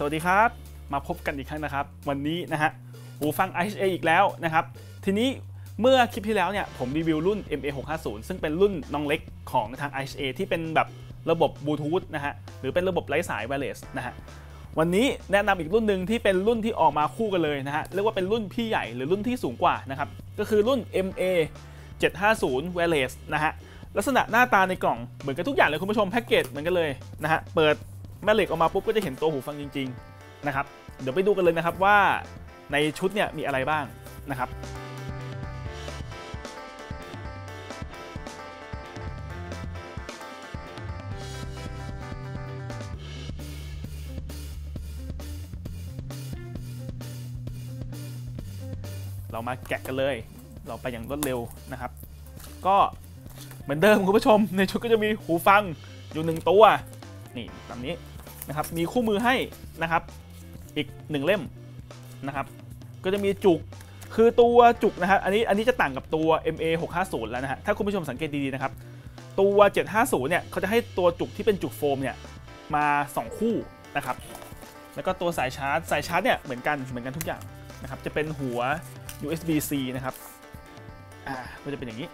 วัสดีครับมาพบกันอีกครั้งนะครับวันนี้นะฮะหูฟัง IHA อีกแล้วนะครับทีนี้เมื่อคลิปที่แล้วเนี่ยผมรีวิวรุ่น MA650 ซึ่งเป็นรุ่นน้องเล็กของทาง IHA ที่เป็นแบบระบบบลูทูธนะฮะหรือเป็นระบบไร้สาย wireless นะฮะวันนี้แนะนำอีกรุ่นหนึ่งที่เป็นรุ่นที่ออกมาคู่กันเลยนะฮะเรียกว่าเป็นรุ่นพี่ใหญ่หรือรุ่นที่สูงกว่านะครับก็คือรุ่น MA750 wireless นะฮะลักษณะหน้าตาในกล่องเหมือนกันทุกอย่างเลยคุณผู้ชมแพ็กเกจเหมือนกันเลยนะฮะเปิดแม่เหล็กออกมาปุ๊บก็จะเห็นตัวหูฟังจริงๆนะครับเดี๋ยวไปดูกันเลยนะครับว่าในชุดเนี่ยมีอะไรบ้างนะครับเรามาแกะกันเลยเราไปอย่างรวดเร็วนะครับก็เหมือนเดิมคุณผู้ชมในชุดก็จะมีหูฟังอยู่1ตัวนี่แบบนี้นะครับมีคู่มือให้นะครับอีก1เล่มนะครับก็จะมีจุกคือตัวจุกนะครับอันนี้จะต่างกับตัว MA650 แล้วนะฮะถ้าคุณผู้ชมสังเกตดีๆนะครับตัว750เนี่ยเขาจะให้ตัวจุกที่เป็นจุกโฟมเนี่ยมา2คู่นะครับแล้วก็ตัวสายชาร์จเนี่ยเหมือนกันทุกอย่างนะครับจะเป็นหัว USB-C นะครับก็จะเป็นอย่างนี้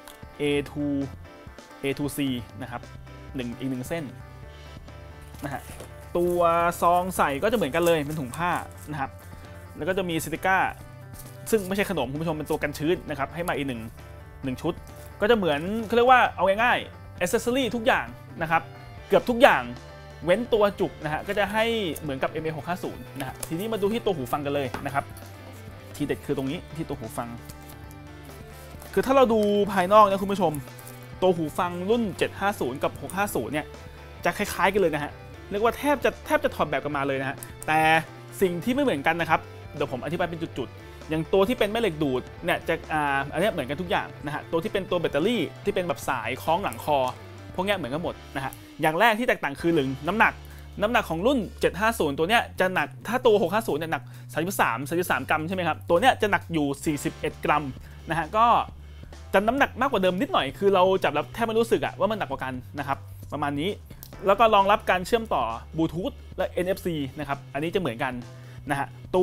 A2C นะครับอีก1เส้นนะฮะตัวซองใส่ก็จะเหมือนกันเลยเป็นถุงผ้านะครับแล้วก็จะมีซิลิก้าซึ่งไม่ใช่ขนมคุณผู้ชมเป็นตัวกันชื้นนะครับให้มาอีกหนึ่งชุดก็จะเหมือนเขาเรียกว่าเอาง่ายๆ accessory ทุกอย่างนะครับเกือบทุกอย่างเว้นตัวจุกนะฮะก็จะให้เหมือนกับ MA650 นะฮะทีนี้มาดูที่ตัวหูฟังกันเลยนะครับทีเด็ดคือตรงนี้ที่ตัวหูฟังคือถ้าเราดูภายนอกนะคุณผู้ชมตัวหูฟังรุ่น750กับ650เนี่ยจะคล้ายๆกันเลยนะฮะเรียกว่าแทบจะถอดแบบกันมาเลยนะฮะแต่สิ่งที่ไม่เหมือนกันนะครับเดี๋ยวผมอธิบายเป็นจุดๆอย่างตัวที่เป็นแม่เหล็กดูดเนี่ยจะอันนี้เหมือนกันทุกอย่างนะฮะตัวที่เป็นตัวแบตเตอรี่ที่เป็นแบบสายคล้องหลังคอพวกนี้เหมือนกันหมดนะฮะอย่างแรกที่แตกต่างคือหนึ่งน้ำหนักของรุ่น750ตัวเนี้ยจะหนักถ้าตัว650เนี่ยหนัก33กรัมใช่ไหมครับตัวเนี้ยจะหนักอยู่41กรัมนะฮะก็จะน้ำหนักมากกว่าเดิมนิดหน่อยคือเราจับแล้วแทบไม่รู้สึกว่ามันหนักกว่ากันนะครับประมาณนี้แล้วก็รองรับการเชื่อมต่อบลูทูธและ NFC นะครับอันนี้จะเหมือนกันนะฮะตัว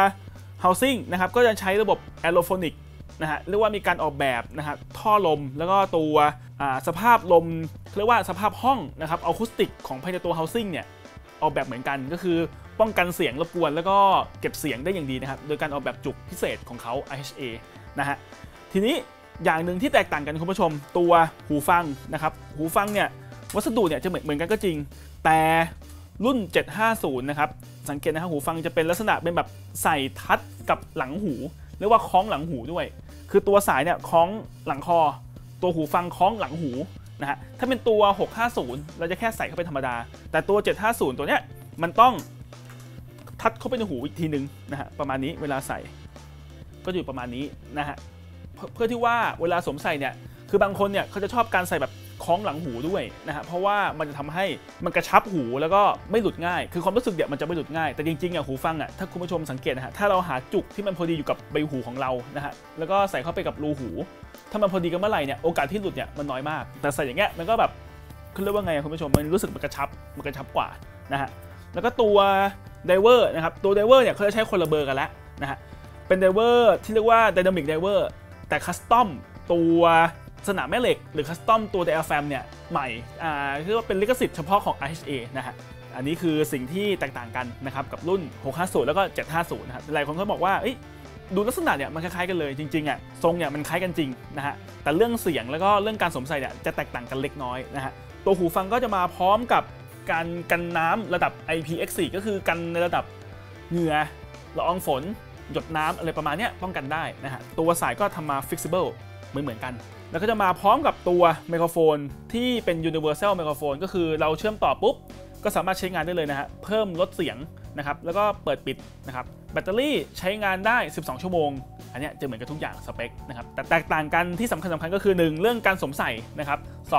housing นะครับก็จะใช้ระบบ Aerophonic นะฮะเรียกว่ามีการออกแบบนะฮะท่อลมแล้วก็ตัวสภาพลมเรียกว่าสภาพห้องนะครับอะคูสติกของภายในตัว housing เนี่ยออกแบบเหมือนกันก็คือป้องกันเสียงรบกวนแล้วก็เก็บเสียงได้อย่างดีนะครับโดยการออกแบบจุกพิเศษของเขา IHA นะฮะทีนี้อย่างหนึ่งที่แตกต่างกันคุณผู้ชมตัวหูฟังนะครับหูฟังเนี่ยวัสดุเนี่ยจะเหมือนกันก็จริงแต่รุ่น750นะครับสังเกตนะครับหูฟังจะเป็นลักษณะเป็นแบบใส่ทัดกับหลังหูเรียกว่าคล้องหลังหูด้วยคือตัวสายเนี่ยคล้องหลังคอตัวหูฟังคล้องหลังหูนะฮะถ้าเป็นตัว650เราจะแค่ใส่เข้าไปธรรมดาแต่ตัว750ตัวเนี้ยมันต้องทัดเข้าไปในหูอีกทีนึงนะฮะประมาณนี้เวลาใส่ก็อยู่ประมาณนี้นะฮะเพื่อที่ว่าเวลาสวมใส่เนี่ยคือบางคนเนี่ยเขาจะชอบการใส่แบบคล้องหลังหูด้วยนะฮะเพราะว่ามันจะทำให้มันกระชับหูแล้วก็ไม่หลุดง่ายคือความรู้สึกเนี่ยมันจะไม่หลุดง่ายแต่จริงๆหูฟังถ้าคุณผู้ชมสังเกตนะฮะถ้าเราหาจุกที่มันพอดีอยู่กับใบหูของเรานะฮะแล้วก็ใส่เข้าไปกับรูหูถ้ามันพอดีกันเมื่อไหร่เนี่ยโอกาสที่หลุดเนี่ยมันน้อยมากแต่ใส่อย่างเงี้ยมันก็แบบเขาเรียกว่าไงคุณผู้ชมมันรู้สึกมันกระชับกว่านะฮะแล้วก็ตัวไดเวอร์นะครับตัวไดเวอร์เนี่ยเขาจะใช้คนละเบอร์กันแล้วนะฮะเป็นไดเวอร์ที่เรียกว่าไดนามิกไดเวอร์แต่คัสตอมตัวสนามแม่เหล็กหรือคัสตอมตัวไดอะแฟมเนี่ยใหม่คือว่าเป็นลิขสิทธิ์เฉพาะของ IHA นะฮะอันนี้คือสิ่งที่แตกต่างกันนะครับกับรุ่น650แล้วก็750นะครับหลายคนเขาบอกว่าดูลักษณะเนี่ยมันคล้ายๆกันเลยจริงๆทรงเนี่ยมันคล้ายกันจริงนะฮะแต่เรื่องเสียงแล้วก็เรื่องการสวมใส่เนี่ยจะแตกต่างกันเล็กน้อยนะฮะตัวหูฟังก็จะมาพร้อมกับการกันน้ำระดับ IPX4 ก็คือกันในระดับเหงื่อละอองฝนหยดน้ำอะไรประมาณนี้ป้องกันได้นะฮะตัวสายก็ทำมา flexible เหมือนกันแล้วก็จะมาพร้อมกับตัวไมโครโฟนที่เป็น universal ไมโครโฟนก็คือเราเชื่อมต่อปุ๊บก็สามารถใช้งานได้เลยนะฮะเพิ่มลดเสียงนะครับแล้วก็เปิดปิดนะครับแบตเตอรี่ใช้งานได้12ชั่วโมงอันนี้จะเหมือนกับทุกอย่างสเปคนะครับแต่แตกต่างกันที่สำคัญก็คือ1เรื่องการสวมใส่นะครับ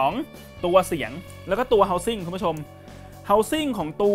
2ตัวเสียงแล้วก็ตัว housing คุณผู้ชม housing ของตัว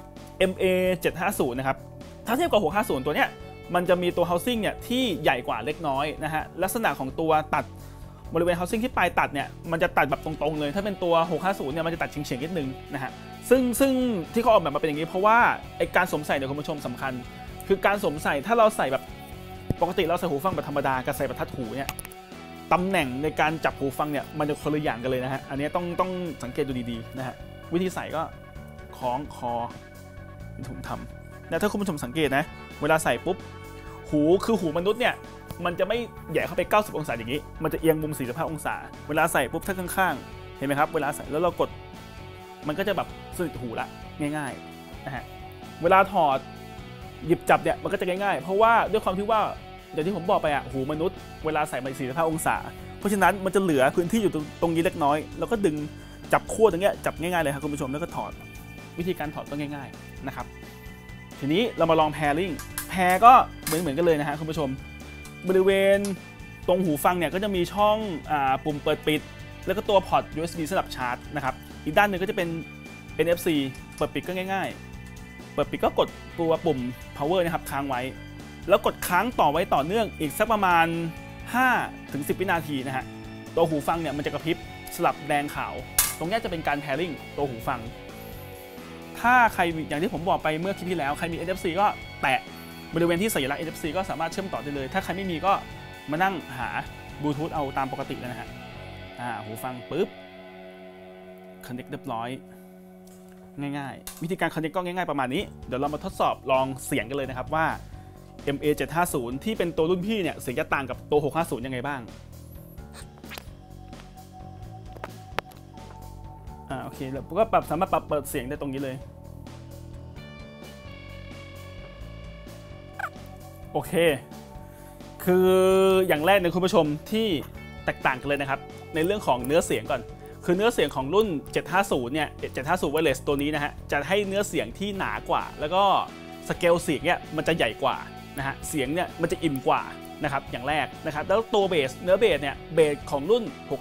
MA750 นะครับถ้าเทียบกับ650ตัวเนี้ยมันจะมีตัว housing เนี่ยที่ใหญ่กว่าเล็กน้อยนะฮะลักษณะของตัวตัดบริเวณ housing ที่ปลายตัดเนี่ยมันจะตัดแบบตรงๆเลยถ้าเป็นตัว650เนี่ยมันจะตัดเฉียงๆนิดนึงนะฮะซึ่งที่เขาออกแบบมาเป็นอย่างนี้เพราะว่าไอการสวมใส่เนี่ยคุณผู้ชมสำคัญคือการสวมใส่ถ้าเราใส่แบบปกติเราใส่หูฟังแบบธรรมดากับใส่ประทัดหูเนี่ยตำแหน่งในการจับหูฟังเนี่ยมันจะคนละอย่างกันเลยนะฮะอันนี้ต้องสังเกตดูดีๆนะฮะวิธีใส่ก็คล้องคอที่ผมทำนะถ้าคุณผู้ชมสังเกตนะเวลาใส่ปุ๊บหูมนุษย์เนี่ยมันจะไม่ใหญ่เข้าไป90องศาอย่างนี้มันจะเอียงมุม45องศาเวลาใส่ปุ๊บถ้าข้างๆเห็นไหมครับเวลาใส่แล้วเรากดมันก็จะแบบสนิทหูละง่ายๆนะฮะเวลาถอดหยิบจับเนี่ยมันก็จะง่ายๆเพราะว่าด้วยความที่ว่าอย่างที่ผมบอกไปอ่ะหูมนุษย์เวลาใส่มา45องศาเพราะฉะนั้นมันจะเหลือพื้นที่อยู่ตรงนี้เล็กน้อยแล้วก็ดึงจับขั้วตรงเนี้ยจับง่ายๆเลยครับคุณผู้ชมแล้วก็ถอดวิธีการถอดก็ง่ายๆนะครับทีนี้เรามาลองแพริ่งแพร์ก็เหมือนกันเลยนะฮะคุณผู้ชมบริเวณตรงหูฟังเนี่ยก็จะมีช่องปุ่มเปิดปิดแล้วก็ตัวพอร์ต USB สำหรับชาร์จนะครับอีกด้านหนึ่งก็จะเป็น NFC เปิดปิดก็ง่ายๆเปิดปิดก็กดตัวปุ่ม power นะครับค้างไว้แล้วกดค้างต่อไว้ต่อเนื่องอีกสักประมาณ 5-10 วินาทีนะฮะตัวหูฟังเนี่ยมันจะกระพริบสลับแดงขาวตรงนี้จะเป็นการ pairing ตัวหูฟังถ้าใครอย่างที่ผมบอกไปเมื่อคลิปที่แล้วใครมี NFC ก็แตะบริเวณที่สัญลักษณ์ NFC ก็สามารถเชื่อมต่อได้เลยถ้าใครไม่มีก็มานั่งหาบลูทูธเอาตามปกติเลยนะฮะหูฟังปุ๊บ connect เรียบร้อยง่ายๆวิธีการ connect ก็ง่ายๆประมาณนี้เดี๋ยวเรามาทดสอบลองเสียงกันเลยนะครับว่า MA750 ที่เป็นตัวรุ่นพี่เนี่ยเสียงจะต่างกับตัว650ยังไงบ้างโอเคแล้วก็สามารถปรับเปิดเสียงได้ตรงนี้เลยโอเคคืออย่างแรกในคุณผู้ชมที่แตกต่างกันเลยนะครับในเรื่องของเนื้อเสียงก่อนคือเนื้อเสียงของรุ่น750เนี่ย750 Wireless ตัวนี้นะฮะจะให้เนื้อเสียงที่หนากว่าแล้วก็สเกลเสียงเนี่ยมันจะใหญ่กว่านะฮะเสียงเนี่ยมันจะอิ่มกว่านะครับอย่างแรกนะครับแล้วตัวเบสเนื้อเบสเนี่ยเบสของรุ่น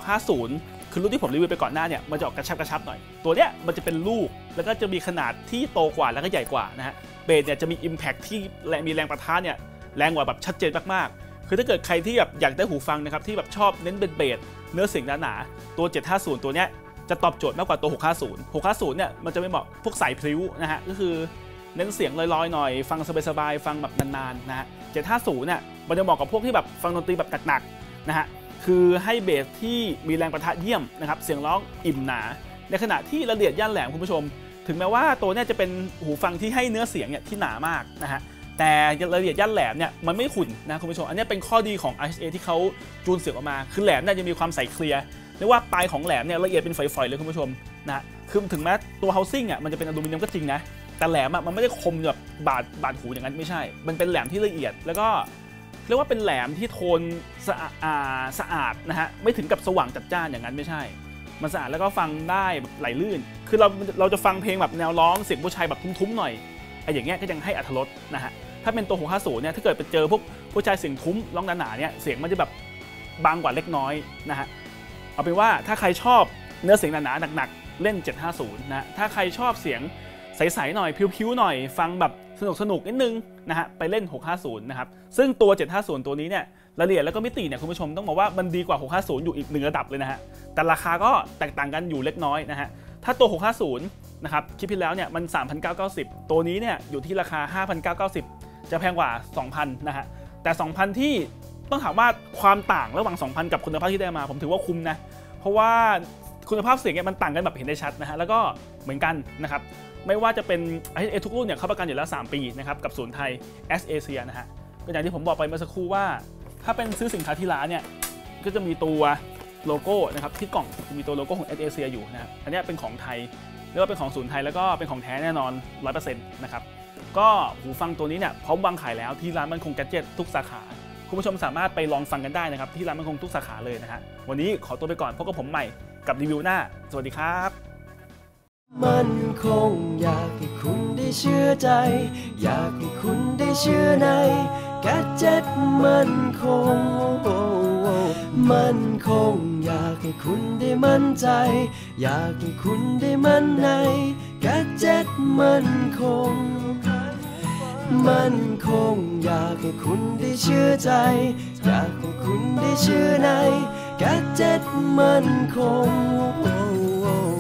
650คือรุ่นที่ผมรีวิวไปก่อนหน้าเนี่ยมันจะออกกระชับหน่อยตัวเนี้ยมันจะเป็นลูกแล้วก็จะมีขนาดที่โตกว่าแล้วก็ใหญ่กว่านะฮะเบสเนี่ยจะมี Impact ที่มีแรงปะทะเนี่ยแรงกว่าแบบชัดเจนมากๆคือถ้าเกิดใครที่แบบอยากได้หูฟังนะครับที่แบบชอบเน้นเบสเนื้อเสียงหนาๆตัว750ตัวเนี้ยจะตอบโจทย์มากกว่าตัว650เนี่ยมันจะไม่เหมาะพวกสายพลิ้วนะฮะก็คือเน้นเสียงลอยๆหน่อยฟังสบายๆฟังแบบนานๆนะฮะ750เนี่ยมันจะเหมาะกับพวกที่แบบฟังดนตรีแบบหนักๆนะฮะคือให้เบสที่มีแรงปะทะเยี่ยมนะครับเสียงร้องอิ่มหนาในขณะที่ละเอียดย่านแหลมคุณผู้ชมถึงแม้ว่าตัวนี้จะเป็นหูฟังที่ให้เนื้อเสียงเนี่ยที่หนามากนะฮะแต่ละเอียดย่านแหลมเนี่ยมันไม่ขุ่นนะคุณผู้ชมอันนี้เป็นข้อดีของ RCA ที่เขาจูนเสียงออกมาคือแหลมเนี่ยจะมีความใสเคลียร์เรียกว่าปลายของแหลมเนี่ยละเอียดเป็นฝอยๆเลยคุณผู้ชมนะคือถึงแม้ตัว housing อ่ะมันจะเป็นอลูมิเนียมก็จริงนะแต่แหลมอ่ะมันไม่ได้คมแบบบาดหูอย่างนั้นไม่ใช่มันเป็นแหลมที่ละเอียดแล้วก็เรียกว่าเป็นแหลมที่โทนสะอาดนะฮะไม่ถึงกับสว่างจัดจ้านอย่างนั้นไม่ใช่มันสะอาดแล้วก็ฟังได้แบบไหลลื่นคือเราจะฟังเพลงแบบแนวร้องเสียงผู้ชายแบบทุ้มๆหน่อยไอ้อย่างเงี้ยก็ยังให้อรรถรสนะฮะถ้าเป็นตัว650เนี่ยถ้าเกิดไปเจอพวกผู้ชายเสียงทุ้มร้องหนาๆเนี่ยเสียงมันจะแบบบางกว่าเล็กน้อยนะฮะเอาเป็นว่าถ้าใครชอบเนื้อเสียงหนาๆหนักๆเล่น750นะถ้าใครชอบเสียงใสๆหน่อยพิ้วๆหน่อยฟังแบบสนุกนิดนึงนะฮะไปเล่น650นะครับซึ่งตัว750ตัวนี้เนี่ยรายละเอียดแล้วก็มิติเนี่ยคุณผู้ชมต้องบอกว่ามันดีกว่า650อยู่อีก1ระดับเลยนะฮะแต่ราคาก็แตกต่างกันอยู่เล็กน้อยนะฮะถ้าตัว650นะครับคลิปที่แล้วเนี่ยมัน 3,990 ตัวนี้เนี่ยอยู่ที่ราคา 5,990 จะแพงกว่า 2,000 นะฮะแต่ 2,000 ที่ต้องถามว่าความต่างระหว่าง 2,000 กับคุณภาพที่ได้มาผมถือว่าคุ้มนะเพราะว่าคุณภาพเสียงเนี่ยมันต่างกันแบบเห็นได้ชัดนะฮะแล้วก็เหมือนกันนะครับไม่ว่าจะเป็นทุกรุ่นเนี่ยเขาประกันอยู่แล้ว3 ปีนะครับกับศูนย์ไทย S Asia นะฮะก็อย่างที่ผมบอกไปเมื่อสักครู่ว่าถ้าเป็นซื้อสินค้าที่ร้านเนี่ยก็จะมีตัวโลโก้นะครับที่กล่องมีตัวโลโก้ของ S Asia อยู่นะครับอันนี้เป็นของไทยแล้วก็เป็นของศูนย์ไทยแล้วก็เป็นของแท้แน่นอน 100% นะครับก็หูฟังตัวนี้เนี่ยพร้อมวางขายแล้วที่ร้านมั่นคงแกดเจ็ตทุกสาขาคุณผู้ชมสามารถไปลองฟังกันได้นะครับที่ร้านมั่นคงทุกสาขาเลยนะฮะวันนี้ขอตัวไปก่อนพบกับผมใหม่กับรีวิวหน้าสวัสดีครับมันคงอยากให้คุณได้เชื่อใจอยากให้คุณได้เชื่อในแกดเจ็ตมันคงอยากให้คุณได้มั่นใจอยากให้คุณได้มั่นในแกดเจ็ตมันคงอยากให้คุณได้เชื่อใจอยากให้คุณได้เชื่อในแกดเจ็ตมันคง